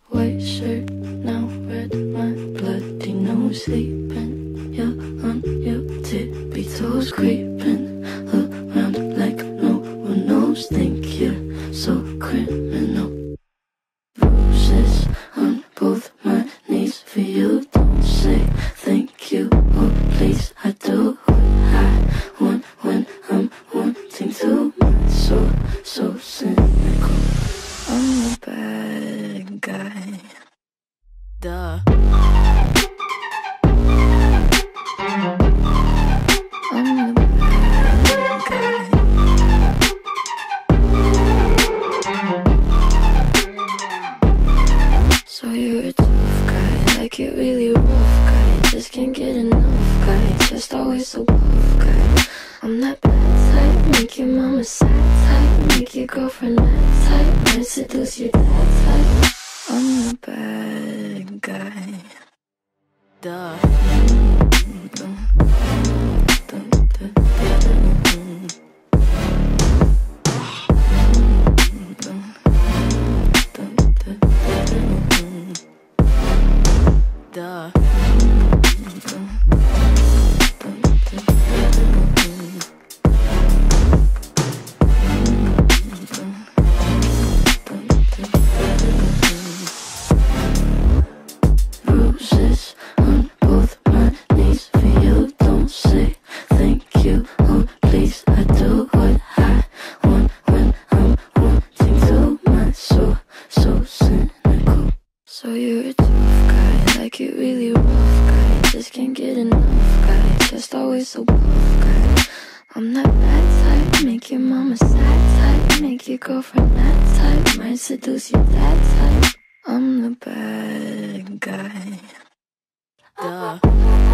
white shirt, now red, my bloody nose sleeping. You're on your tippy toes, creeping around like no one knows. Think you're so criminal. Bruises on both my knees for you. Don't say thank you or please. I do what I want when I'm wanting to. My soul so cynical. I'm a bad guy. Duh. I'm a bad guy. So you're a tough guy, like it really rough guy. Just can't get enough guy, just always so buff guy. I'm that bad type, make your mama sad type, make your girlfriend mad type, might seduce your dad type. I'm the bad guy. Duh. Duh. Bruises on both my knees for you. Don't say thank you or please. I do what I want when I'm wanting to. My soul so cynical. So you're a tough guy, like it really rough guy. Just can't get enough guy, just always so buff guy. I'm that bad type, make your mama sad type, make your girlfriend mad type, might seduce your dad type. I'm the bad guy. Duh.